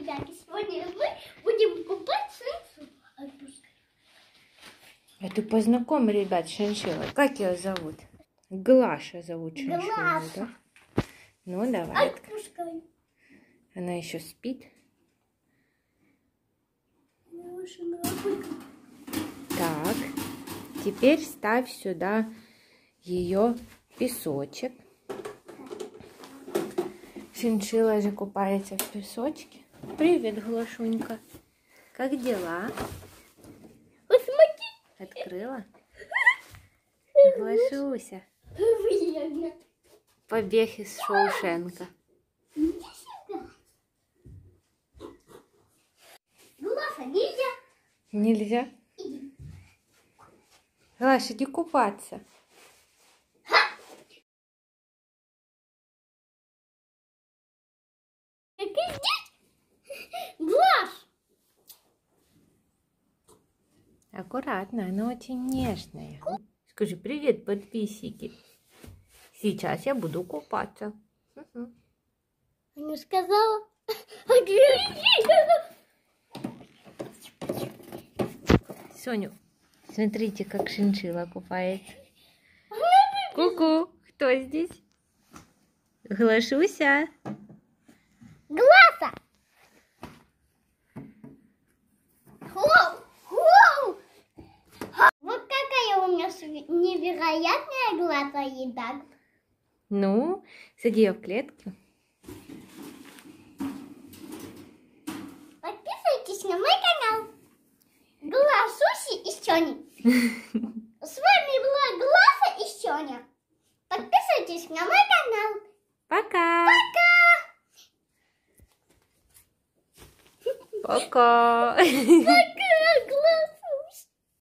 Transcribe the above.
ребятки, сегодня мы будем купать шиншиллу. А ты познакомь, ребят, шиншиллой. Как ее зовут? Глаша зовут шиншиллу, да? Ну, давай. Отпускай. Она еще спит. Так, теперь ставь сюда ее песочек. Шиншилла же купается в песочке. Привет, Глашунька. Как дела? Посмотри. Открыла? Глашуся. Вредно. Побег из Шоушенка. Глаша, нельзя. Нельзя? Иди. Глаш, иди купаться. Как здесь? Глаш. Аккуратно, она очень нежная. Скажи привет, подписчики. Сейчас я буду купаться. Она сказала. Соню, смотрите, как шиншилла купается. Ку-ку, кто здесь? Глашуся. Глаша. Вот какая у меня невероятная глаза еда. Ну, сади ее в клетку. Подписывайтесь на мой канал. Глашуси и Сёня. С вами была Глаша и Сёня. Подписывайтесь на мой канал. Пока. Пока. Пока. Пока.